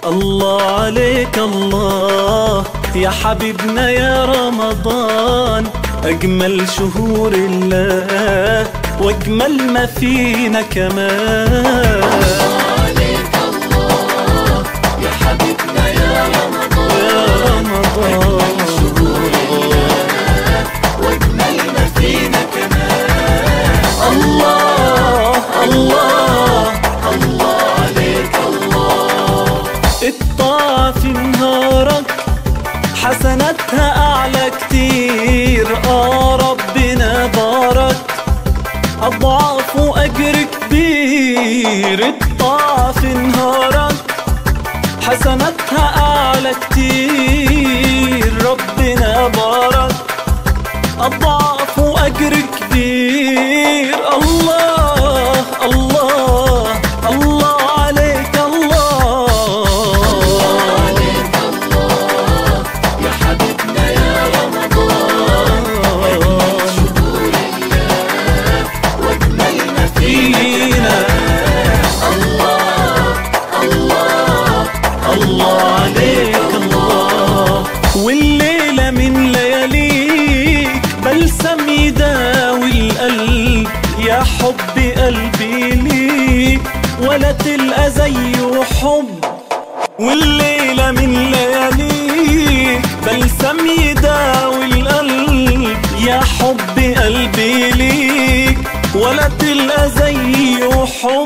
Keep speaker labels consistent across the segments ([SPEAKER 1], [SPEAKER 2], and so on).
[SPEAKER 1] الله عليك الله يا حبيبنا يا رمضان، أجمل شهور الله وأجمل ما فينا كمان.
[SPEAKER 2] الله عليك الله يا حبيبنا يا رمضان، أجمل شهور الله وأجمل ما فينا كمان.
[SPEAKER 1] الله الله
[SPEAKER 2] الله عليك الله.
[SPEAKER 1] الطاعة في نهارك حسناتها أعلى كتير، ربنا بارك أضعاف وأجر كبير. الطاعة في نهارك حسناتها أعلى كتير، ربنا بارك أضعاف وأجر كبير. الله الله الله عليك الله.
[SPEAKER 2] الله عليك الله يا حبيبنا يا رمضان، أجمل شهور الله وأجمل ما فينا. الله الله
[SPEAKER 1] الله عليك الله. والليلة من لياليك بلسم يداوي القلب، يا حب قلبي ليك ولا تلقى زيه حب. والليلة من لياليك بلسم يداوي القلب، يا حب قلبي ليك ولا تلقى زيه حب.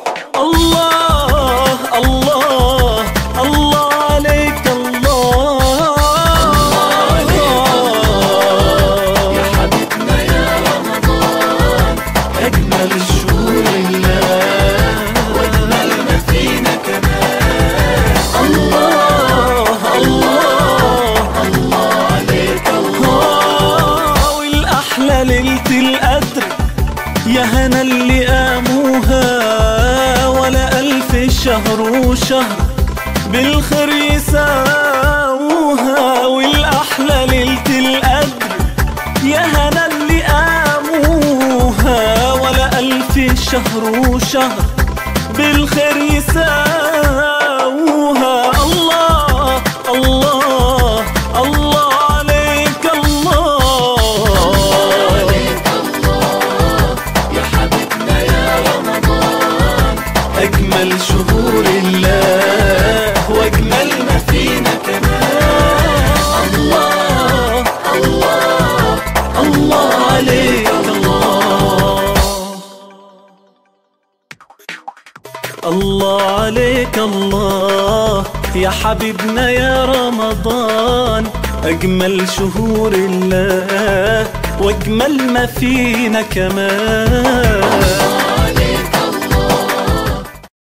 [SPEAKER 1] الله الله الله عليك الله.
[SPEAKER 2] يا حبيبنا يا رمضان،
[SPEAKER 1] أجمل شهور الله
[SPEAKER 2] وأجمل ما فينا كمان.
[SPEAKER 1] الله الله
[SPEAKER 2] الله عليك الله.
[SPEAKER 1] والأحلى ليلة القدر يا هنا اللي قاموها، ولا ألف شهر وشهر بالخير يساووها. والأحلى ليلة القدر يا هنا اللي قاموها، ولا ألف شهر وشهر بالخير يساووها. الله الله الله عليك الله.
[SPEAKER 2] عليك الله يا حبيبنا يا رمضان،
[SPEAKER 1] أجمل شهور الله وأجمل ما فينا كمان. الله الله الله عليك الله. الله عليك الله يا حبيبنا يا رمضان، أجمل شهور الله وأجمل ما فينا كمان.